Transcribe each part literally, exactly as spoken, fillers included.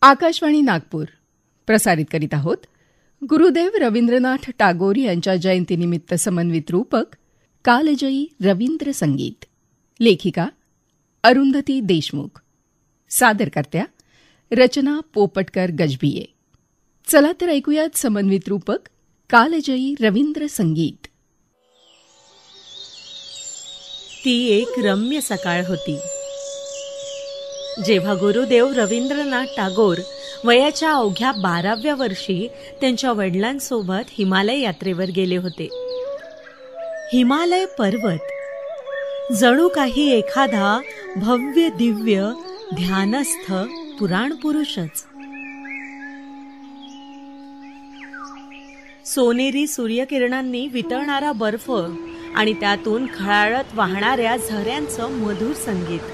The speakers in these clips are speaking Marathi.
आकाशवाणी नागपूर प्रसारित करीत आहोत गुरुदेव रवींद्रनाथ टागोर यांच्या जयंतीनिमित्त समन्वित रूपक कालजयी रवींद्र संगीत. लेखिका अरुंधती देशमुख. सादरकर्त्या रचना पोपटकर गजभिये. चला तर ऐकूयात समन्वित रूपक कालजयी रवींद्र संगीत. ती एक रम्य सकाळ होती जेव्हा गुरुदेव रवींद्रनाथ टागोर वयाच्या अवघ्या बाराव्या वर्षी त्यांच्या वडिलांसोबत हिमालय यात्रेवर गेले होते. हिमालय पर्वत जणू काही एखादा भव्य दिव्य ध्यानस्थ पुराण पुरुषच. सोनेरी सूर्यकिरणांनी वितळणारा बर्फ आणि त्यातून खळाळत वाहणाऱ्या झऱ्यांचं मधुर संगीत.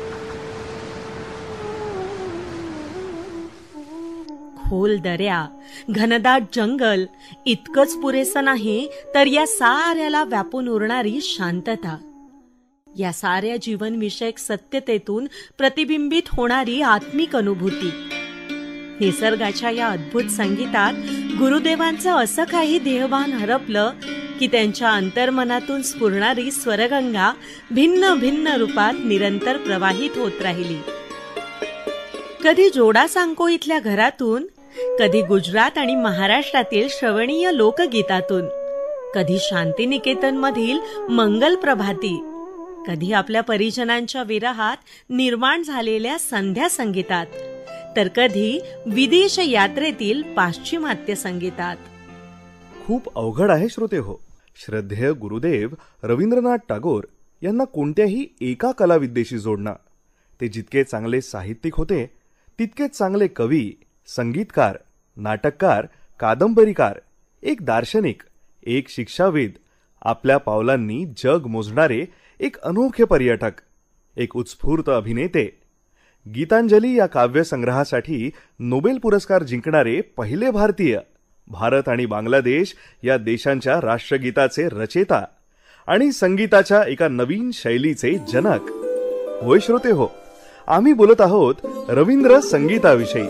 खोल दऱ्या, घनदाट जंगल इतकंच पुरेसं नाही तर या साऱ्याला व्यापून उरणारी शांतता, या साऱ्या जीवनविषयक सत्यतेतून प्रतिबिंबित होणारी आत्मिक अनुभूती. निसर्गाच्या या अद्भुत संगीतात गुरुदेवांचं असं काही देहभान हरपलं की त्यांच्या अंतर्मनातून स्फुरणारी स्वरगंगा भिन्न भिन्न रूपात निरंतर प्रवाहित होत राहिली. कधी जोडा सांको इथल्या घरातून, कधी गुजरात आणि महाराष्ट्रातील श्रवणीय लोकगीतातून, कधी शांतिनिकेतन मधील मंगल प्रभाती, कधी आपल्या परिजनांच्या विरहात निर्माण झालेल्या संध्या संगीतात, तर कधी विदेश यात्रेतील पाश्चिमात्य संगीतात. खूप अवघड आहे श्रोते हो. श्रद्धेय गुरुदेव रवींद्रनाथ टागोर यांना कोणत्याही एका कलाविद्येशी जोडणं. ते जितके चांगले साहित्यिक होते तितकेच चांगले कवी, संगीतकार, नाटककार, कादंबरीकार, एक दार्शनिक, एक शिक्षाविद, आपल्या पावलांनी जग मोजणारे एक अनोखे पर्यटक, एक उत्स्फूर्त अभिनेते. गीतांजली या काव्यसंग्रहासाठी नोबेल पुरस्कार जिंकणारे पहिले भारतीय, भारत आणि बांगलादेश या देशांच्या राष्ट्रगीताचे रचेता आणि संगीताच्या एका नवीन शैलीचे जनक. होय श्रोते हो, आम्ही बोलत आहोत रवींद्र संगीताविषयी.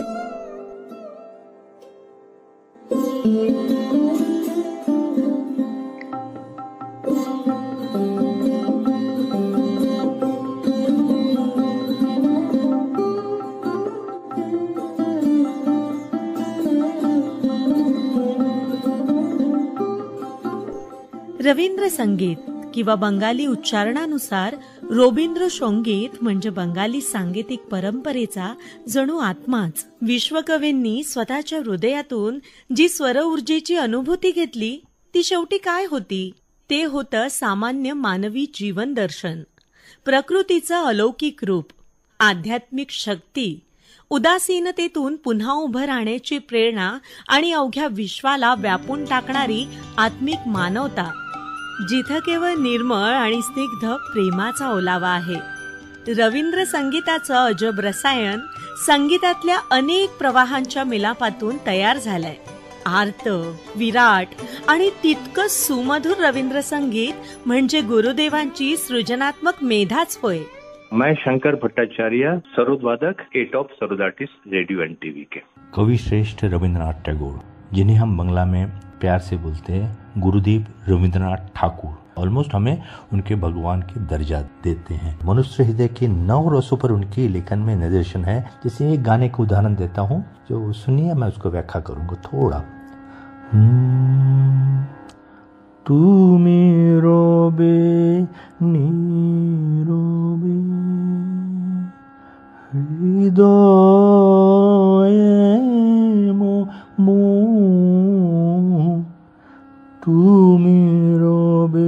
रवींद्र संगीत किंवा बंगाली उच्चारणानुसार रोबींद्र संगीत म्हणजे बंगाली सांगीतिक परंपरेचा जणू आत्माच. विश्वकवींनी स्वतःच्या हृदयातून जी स्वर ऊर्जेची अनुभूती घेतली ती शेवटी काय होती? ते होतं सामान्य मानवी जीवन दर्शन, प्रकृतीचं अलौकिक रूप, आध्यात्मिक शक्ती, उदासीनतेतून पुन्हा उभं राहण्याची प्रेरणा आणि अवघ्या विश्वाला व्यापून टाकणारी आत्मिक मानवता, जिथं केवळ निर्मळ आणि स्निग्ध प्रेमाचा ओलावा आहे. रवींद्र संगीताचं अजब रसायन संगीतातल्या अनेक प्रवाहांच्या मिलापातून तयार झालंय. आर्त, विराट आणि तितकंच सुमधुर रवींद्र संगीत म्हणजे गुरुदेवांची सृजनात्मक मेधाच होय. मैं शंकर भट्टाचार्य, सरोदवादक, a top sarod artist, radio and TV के. कवि श्रेष्ठ रविंद्रनाथ टैगोर, जिन्हें हम बंगला में प्यार से बोलते हैं गुरुदेव रविंद्रनाथ ठाकुर, ऑलमोस्ट हमें उनके भगवान के दर्जा देते हैं. मनुष्य हृदय के नौ रसों पर उनके लेखन में निदर्शन है. जैसे एक गाने का उदाहरण देता हूँ, जो सुनिए, मैं उसको व्याख्या करूंगा थोड़ा. तू मेरो बे नीरो बे हृदय मो मो तू मेरो बे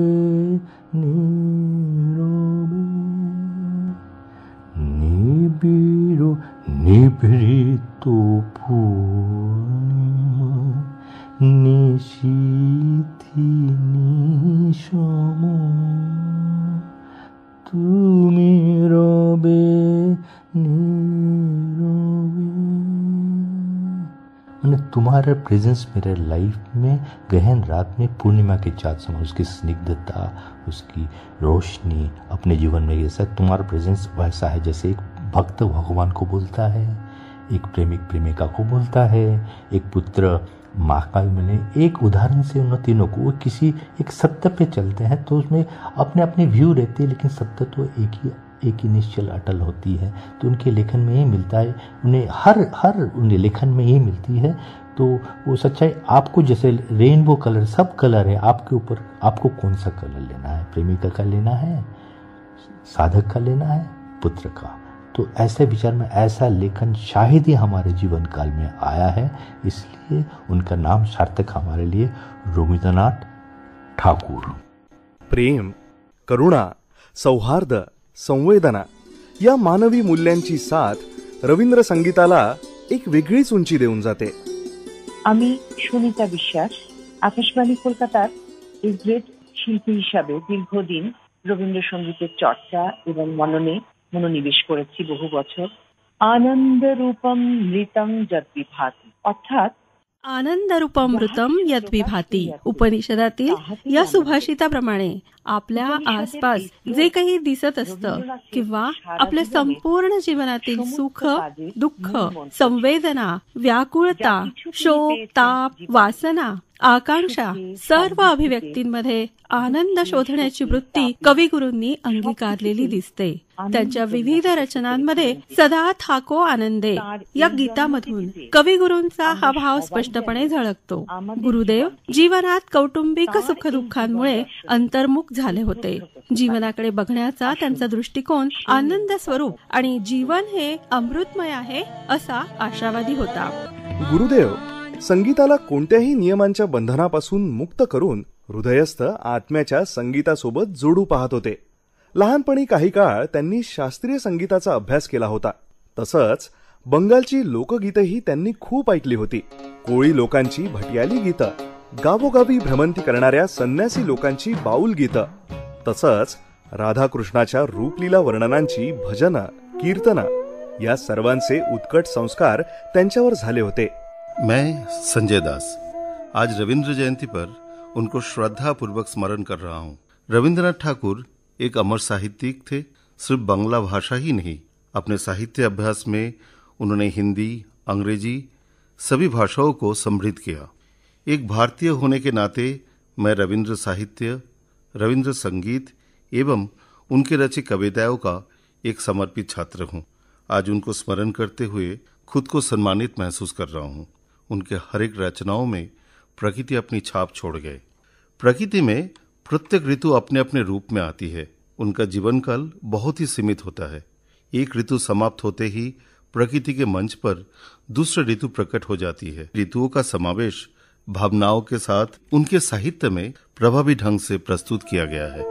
नीरो बे निबिरो निभृतो पूर्णिमा निशीथी निशमो तू मेरो बे नीरो बे. मैंने तुम्हारा प्रेजेंस मेरे लाइफ में गहन रात में पूर्णिमा के चाँद समान, उसकी स्निग्धता, उसकी रोशनी अपने जीवन में, ये सब तुम्हारा प्रेजेंस वैसा है जैसे एक भक्त भगवान को बोलता है, एक प्रेमिक प्रेमिका को बोलता है, एक पुत्र माँ का मिले। एक उदाहरण से उन तीनों को वो किसी एक सत्य पे चलते हैं तो उसमें अपने अपने व्यू रहते हैं, लेकिन सत्य तो एक ही एक ही निश्चल अटल होती है। तो उनके लेखन में ही मिलता है, उन्हें हर हर उनके लेखन में ही मिलती है। तो वो सच्चाई आपको, जैसे रेनबो कलर, सब कलर है आपके ऊपर, आपको कौन सा कलर लेना है, प्रेमिका का लेना है, साधक का लेना है, पुत्र का। तो ऐसे विचार में ऐसा लेखन शायद ही हमारे जीवन काल में आया है, इसलिए उनका नाम सार्थक हमारे लिए रवींद्रनाथ ठाकुर। प्रेम, करुणा, सौहार्द, संवेदना या मानवी मूल्यांची साथ रवींद्र संगीताला एक वेगळीच उंची देऊन जाते। আমি সুনিতা বিশ্বাস আকাশবাণী কলকাতার এই গ্রেট শিল্পী হিসাবে দীর্ঘদিন রবীন্দ্রসঙ্গীতের চর্চা এবং মননে মনোনিবেশ করেছি বহু বছর। আনন্দ রূপম মৃতং যৎ বিভাতি, অর্থাৎ आनंदरूपमृतम यद्विभाती उपनिषदातील या सुभाषिताप्रमाणे आपल्या आसपास जे काही दिसत असतं किंवा आपल्या संपूर्ण जीवनातील सुख, दुःख, संवेदना, व्याकुळता, शोक, ताप, वासना, आकांक्षा, सर्व अभिव्यक्तींमध्ये आनंद शोधण्याची वृत्ती कविगुरूंनी अंगीकारलेली दिसते। त्यांच्या विविध रचनांमध्ये सदा थाको आनंदे या गीतामधून कविगुरूंचा हा भाव स्पष्टपणे झळकतो। गुरुदेव जीवनात कौटुंबिक सुखदुःखांमुळे अंतर्मुख झाले होते। जीवनाकडे बघण्याचा त्यांचा दृष्टिकोन आनंद स्वरूप आणि जीवन हे अमृतमय आहे असा आशावादी होता। गुरुदेव संगीताला कोणत्याही नियमांच्या बंधनापासून मुक्त करून हृदयस्थ आत्म्याच्या संगीतासोबत जोडू पाहत होते। लहानपणी काही काळ त्यांनी शास्त्रीय संगीताचा अभ्यास केला होता। तसंच बंगालची लोकगीतही त्यांनी खूप ऐकली होती। कोळी लोकांची भटियाली गीतं, गावोगावी भ्रमंती करणाऱ्या संन्यासी लोकांची बाऊल गीतं, तसंच राधाकृष्णाच्या रूपलीला वर्णनांची भजनं, कीर्तनं या सर्वांचे उत्कट संस्कार त्यांच्यावर झाले होते। मैं संजय दास आज रविंद्र जयंती पर उनको श्रद्धा पूर्वक स्मरण कर रहा हूँ। रविंद्रनाथ ठाकुर एक अमर साहित्यिक थे। सिर्फ बांग्ला भाषा ही नहीं, अपने साहित्य अभ्यास में उन्होंने हिंदी, अंग्रेजी सभी भाषाओं को समृद्ध किया। एक भारतीय होने के नाते मैं रविंद्र साहित्य, रविंद्र संगीत एवं उनके रची कविताओं का एक समर्पित छात्र हूँ। आज उनको स्मरण करते हुए खुद को सम्मानित महसूस कर रहा हूँ। उनके हर एक रचनाओं में प्रकृति अपनी छाप छोड़ गए। प्रकृति में प्रत्येक ऋतु अपने अपने रूप में आती है। उनका जीवन काल बहुत ही सीमित होता है। एक ऋतु समाप्त होते ही प्रकृति के मंच पर दूसरा ऋतु प्रकट हो जाती है। ऋतुओं का समावेश भावनाओं के साथ उनके साहित्य में प्रभावी ढंग से प्रस्तुत किया गया है।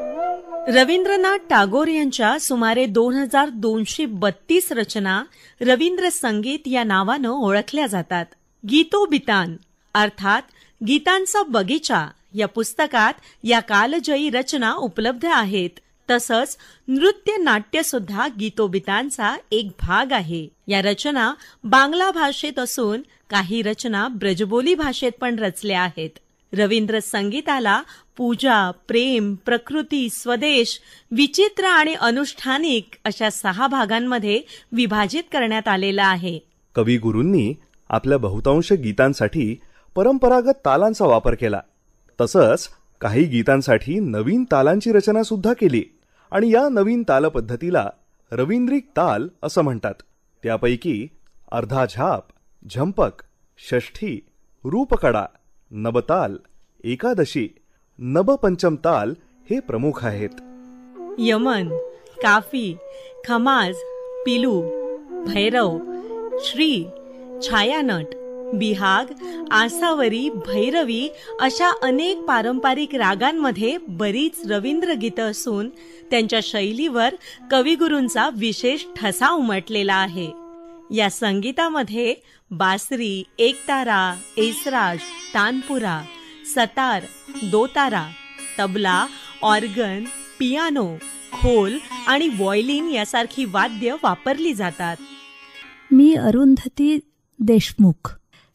रवींद्रनाथ टागोर यांच्या सुमारे दोन हजार दोनशे बत्तीस रचना रवींद्र संगीत या नावानं ओळखल्या जातात। गीतोबितान अर्थात गीतांचा बगीचा या पुस्तकात या कालजयी रचना उपलब्ध आहेत। तसंच नृत्य नाट्य सुद्धा गीतोबितांचा एक भाग आहे। या रचना बांगला भाषेत असून काही रचना ब्रजबोली भाषेत पण रचल्या आहेत। रवींद्र संगीताला पूजा, प्रेम, प्रकृती, स्वदेश, विचित्र आणि अनुष्ठानिक अशा सहा भागांमध्ये विभाजित करण्यात आलेला आहे। कविगुरूंनी आपल्या बहुतांश गीतांसाठी परंपरागत तालांचा वापर केला। तसंच काही गीतांसाठी नवीन तालांची रचना सुद्धा केली आणि या नवीन ताल पद्धतीला रवींद्रिक ताल असं म्हणतात। त्यापैकी अर्धा झाप, झंपक, षष्ठी, रूपकडा, नबताल, एकादशी, नबपंचम ताल हे प्रमुख आहेत। यमन, काफी, खमाज, पिलू, भैरव, श्री, छायानट, बिहाग, आसावरी, भैरवी अशा अनेक पारंपरिक रागांमध्ये बरीच रवींद्र गीतं असून त्यांच्या शैलीवर कविगुरूंचा विशेष ठसा उमटलेला आहे। या संगीतामध्ये बासरी, एकतारा, एसराज, तानपुरा, सतार, दोतारा, तबला, ऑर्गन, पियानो, खोल आणि व्हायोलिन यासारखी वाद्य वापरली जातात। मी अरुंधती देशमुख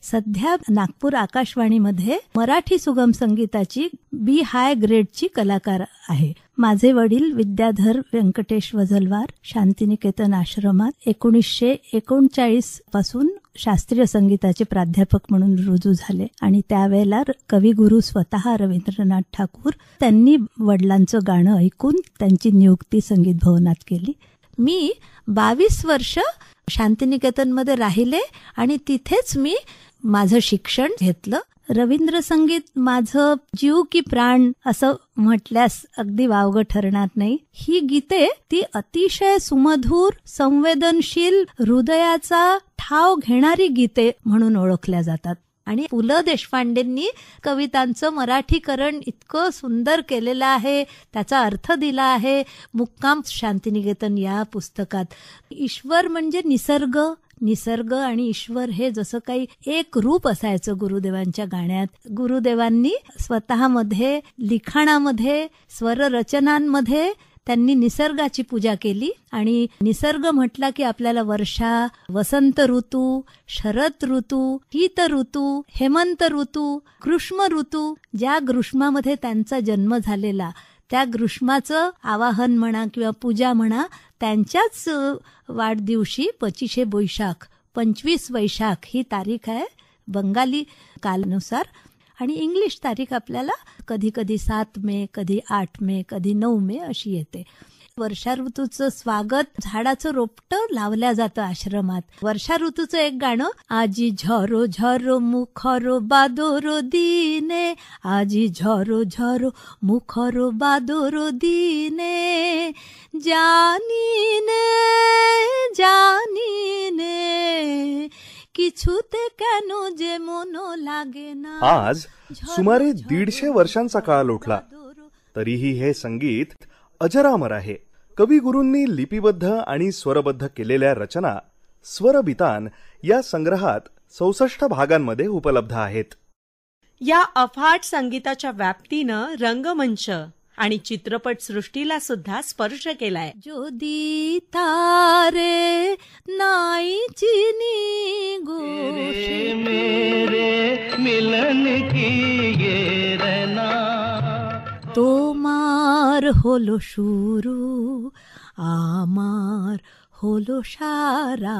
सध्या नागपूर आकाशवाणीमध्ये मराठी सुगम संगीताची बी हाय ग्रेडची कलाकार आहे. माझे वडील विद्याधर व्यंकटेश वझलवार शांतिनिकेतन आश्रमात एकोणीसशे एकोणचाळीस पासून शास्त्रीय संगीताचे प्राध्यापक म्हणून रुजू झाले आणि त्यावेळेला कविगुरू स्वतः रवींद्रनाथ ठाकूर त्यांनी वडिलांचं गाणं ऐकून त्यांची नियुक्ती संगीत भवनात केली. मी बावीस वर्ष शांतिनिकेतनमध्ये राहिले आणि तिथेच मी माझं शिक्षण घेतलं. रवींद्र संगीत माझं जीव की प्राण असं म्हटल्यास अगदी वावगं ठरणार नाही. ही गीते ती अतिशय सुमधुर, संवेदनशील, हृदयाचा ठाव घेणारी गीते म्हणून ओळखल्या जातात. आणि पु ल देशपांडेंनी कवितांचं मराठीकरण इतकं सुंदर केलेलं आहे, त्याचा अर्थ दिला आहे मुक्काम शांतिनिकेतन या पुस्तकात. ईश्वर म्हणजे निसर्ग, निसर्ग आणि ईश्वर हे जसं काही एक रूप असायचं गुरुदेवांच्या गाण्यात. गुरुदेवांनी स्वतःमध्ये, लिखाणामध्ये, स्वररचनांमध्ये त्यांनी निसर्गाची पूजा केली. आणि निसर्ग म्हटला की आपल्याला वर्षा, वसंत ऋतू, शरद ऋतू, शीत ऋतू, हेमंत ऋतू, ग्रीष्म ऋतू, ज्या ग्रीष्मामध्ये त्यांचा जन्म झालेला त्या ग्रीष्माचं आवाहन म्हणा किंवा पूजा म्हणा, त्यांच्याच वाढदिवशी पचिशे बैशाख, पंचवीस वैशाख ही तारीख आहे बंगाली कालानुसार. आणि इंग्लिश तारीख आपल्याला कधी कधी सात मे, कधी आठ मे, कधी नऊ मे अशी येते. वर्षा ऋतूचं स्वागत झाडाचं रोपटं लावल्या जातं आश्रमात. वर्षा ऋतूचं एक गाणं, आजी झरो झरो मुखरो बादोरो दीने, आजी झरो झरो मुखरो बादोरो दीने, জানিনে জানিনে কিছুতে কেন যে মন লাগে না. आज सुमारे दीडशे वर्षांचा काळ लोटला तरीही हे संगीत अजरामर आहे. कविगुरूंनी लिपिबद्ध आणि स्वरबद्ध केलेल्या रचना स्वरबितान या संग्रहात चौसष्ट भागांमध्ये उपलब्ध आहेत. या अफाट संगीताच्या व्याप्तीनं रंगमंच आणि चित्रपट सृष्टीला सुद्धा स्पर्श केलाय. যদি তারে নাই চিনি গো मेरे मिलन की ये रहना, তোমার হলো শুরু আমার হলো সারা,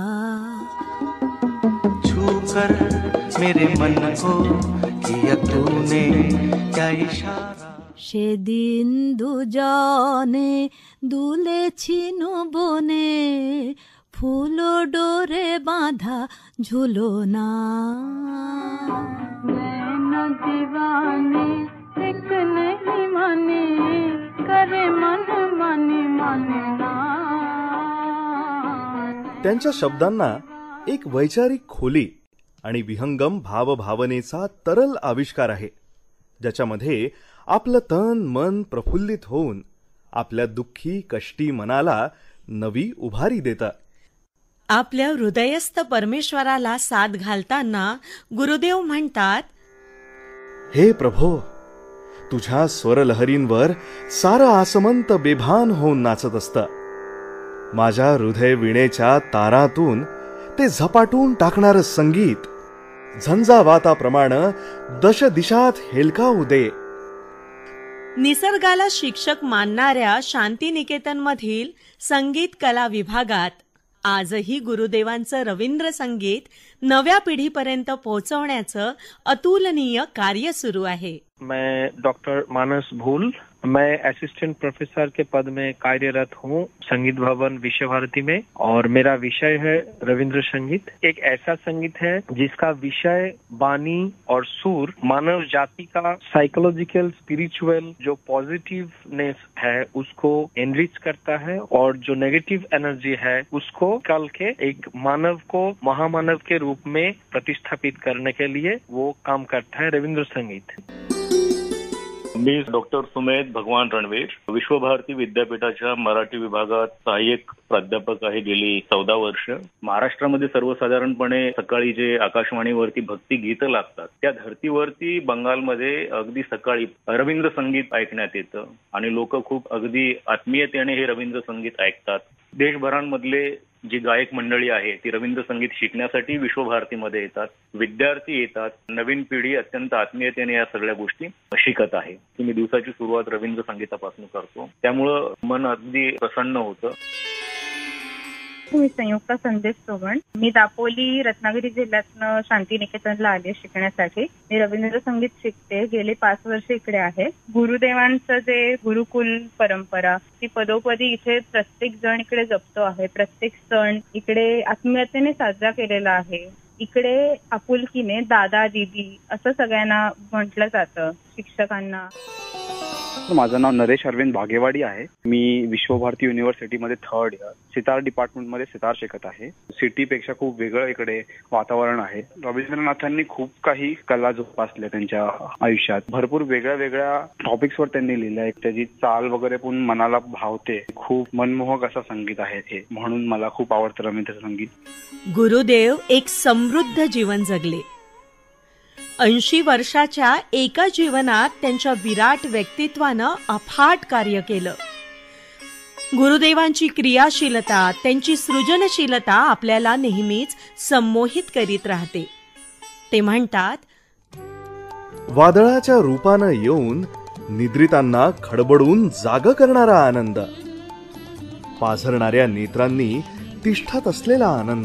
छूकर मेरे मन को किया तूने क्या इशारा, সেদিন দুজনে দুলেছি বনে ফুল ডোরে বাঁধা ঝুলনা, मैं दीवाने एक नहीं माने करे मन माने माने ना. त्यांच्या शब्दांना एक वैचारिक खोली आणि विहंगम भावभावनेचा तरल आविष्कार आहे, ज्याच्यामध्ये आपलं तन मन प्रफुल्लित होऊन आपल्या दुःखी कष्टी मनाला नवी उभारी देतात. आपल्या हृदयस्थ परमेश्वराला साथ घालताना गुरुदेव म्हणतात, हे प्रभो, तुझ्या स्वरलहरींवर सारं आसमंत बेभान होऊन नाचत असतं. माझ्या हृदय विणेच्या तारातून ते झपाटून टाकणारं संगीत झंझावाताप्रमाणे दश दिशात हेलकावू दे. निसर्गाला शिक्षक मानणाऱ्या शांतिनिकेतनमधील संगीत कला विभागात आजही गुरुदेवांचं रवींद्र संगीत नव्या पिढीपर्यंत पोहोचवण्याचं अतुलनीय कार्य सुरू आहे. मैं डॉक्टर मानस भूल, मैं असिस्टेंट प्रोफेसर के पद में कार्यरत हूँ संगीत भवन विश्व भारती में, और मेरा विषय है रविंद्र संगीत. एक ऐसा संगीत है जिसका विषय बानी और सुर मानव जाति का साइकोलॉजिकल स्पिरिचुअल जो पॉजिटिवनेस है उसको एनरिच करता है, और जो नेगेटिव एनर्जी है उसको कल के एक मानव को महामानव के रूप में प्रतिष्ठापित करने के लिए वो काम करता है रविंद्र संगीत. मी डॉक्टर सुमेध भगवान रणवीर, विश्वभारती विद्यापीठाच्या मराठी विभागात सहाय्यक प्राध्यापक आहे गेली चौदा वर्ष. महाराष्ट्रामध्ये सर्वसाधारणपणे सकाळी जे आकाशवाणीवरती भक्ती गीतं लागतात त्या धर्तीवरती बंगालमध्ये अगदी सकाळी रवींद्र संगीत ऐकण्यात येतं आणि लोक खूप अगदी आत्मीयतेने हे रवींद्र संगीत ऐकतात. देशभरांमधले जी गायक मंडळी आहे ती रवींद्र संगीत शिकण्यासाठी विश्वभारतीमध्ये येतात. विद्यार्थी येतात. नवीन पिढी अत्यंत आत्मीयतेने या सगळ्या गोष्टी शिकत आहे. मी दिवसाची सुरुवात रवींद्र संगीतापासून करतो, त्यामुळं मन अगदी प्रसन्न होतं. मी संयुक्ता संदेश सोबण. मी दापोली रत्नागिरी जिल्ह्यातनं शांतिनिकेतनला आले शिकण्यासाठी. मी रवींद्र संगीत शिकते. गेले पाच वर्ष इकडे आहे. गुरुदेवांचं जे गुरुकुल परंपरा ती पदोपदी इथे प्रत्येक जण इकडे जपतो आहे. प्रत्येक सण इकडे आत्मीयतेने साजरा केलेला आहे. इकडे आपुलकीने दादा दीदी असं सगळ्यांना म्हटलं जातं शिक्षकांना. माझं नाव नरेश अरविंद भागेवाडी आहे. मी विश्वभारती युनिव्हर्सिटीमध्ये थर्ड इयर सितार डिपार्टमेंटमध्ये सितार शिकत आहे. सिटीपेक्षा खूप वेगळं इकडे वातावरण आहे. रवींद्रनाथांनी खूप काही कला जोपासल्या त्यांच्या आयुष्यात. भरपूर वेगळ्या वेगळ्या टॉपिक्सवर त्यांनी लिहिलंय. त्याची चाल वगैरे पण मनाला भावते. खूप मनमोहक असं संगीत आहे हे, म्हणून मला खूप आवडतं रवींद्र संगीत. गुरुदेव एक समृद्ध जीवन जगले. ऐंशी वर्षाच्या एका जीवनात त्यांच्या विराट व्यक्तित्वानं अफाट कार्य केलं. गुरुदेवांची क्रियाशीलता, त्यांची सृजनशीलता आपल्याला नेहमीच संमोहित करीत राहते. ते म्हणतात, वादळाच्या रूपानं येऊन निद्रितांना खडबडून जाग करणारा आनंद, पाझरणाऱ्या नेत्रांनी तिष्ठत असलेला आनंद,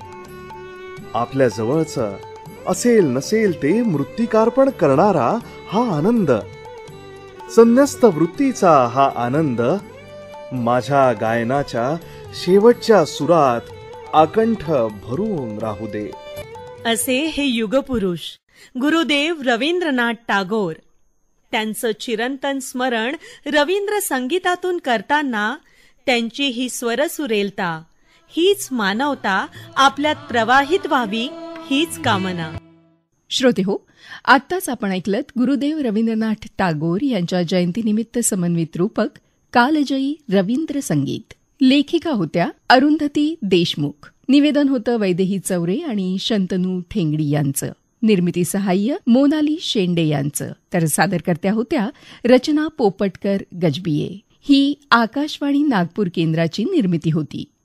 आपल्या जवळचं असेल नसेल ते मृत्तिकार्पण करणारा हा आनंद, संन्यस्त वृत्तीचा हा आनंद माझ्या गायनाच्या शेवटच्या सुरात आकंठ भरून राहू दे. असे हे युगपुरुष गुरुदेव रवींद्रनाथ टागोर. त्यांचं चिरंतन स्मरण रवींद्र संगीतातून करताना त्यांची ही स्वरसुरेलता, हीच मानवता आपल्यात प्रवाहित व्हावी, हीच कामना. श्रोते हो, आत्ताच आपण ऐकलत गुरुदेव रवींद्रनाथ टागोर यांच्या जयंतीनिमित्त समन्वित रूपक कालजयी रवींद्र संगीत. लेखिका होत्या अरुंधती देशमुख. निवेदन होतं वैदेही चौरे आणि शंतनू ठेंगडी यांचं. निर्मिती सहाय्य मोनाली शेंडे यांचं. तर सादरकर्त्या होत्या रचना पोपटकर गजबिये. ही आकाशवाणी नागपूर केंद्राची निर्मिती होती.